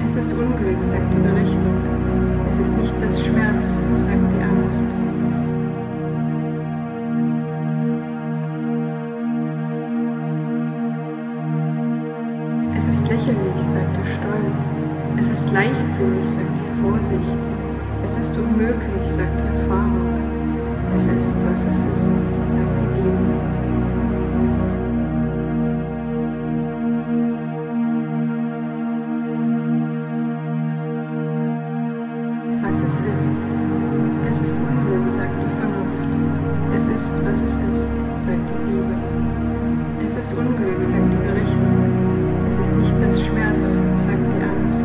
Es ist Unglück, sagt die Berechnung. Es ist nichts als Schmerz, sagt die Angst. Es ist lächerlich, sagt der Stolz. Es ist leichtsinnig, sagt die Vorsicht. Es ist unmöglich, sagt die Erfahrung. Es ist, was es ist, sagt die Liebe. Was es ist. Es ist Unsinn, sagt die Vernunft. Es ist, was es ist, sagt die Liebe. Es ist Unglück, sagt die Berechnung. Es ist nichts als Schmerz, sagt die Angst.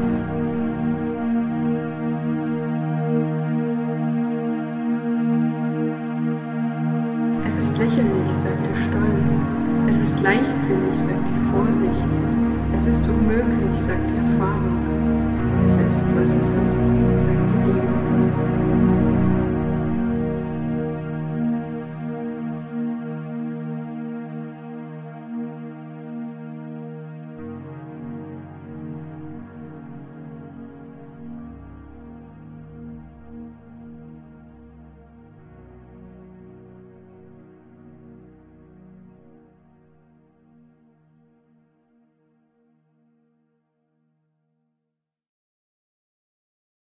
Es ist lächerlich, sagt der Stolz. Es ist leichtsinnig, sagt die Vorsicht. Es ist unmöglich, sagt die Erfahrung. Es ist, was es ist, sagt die Liebe.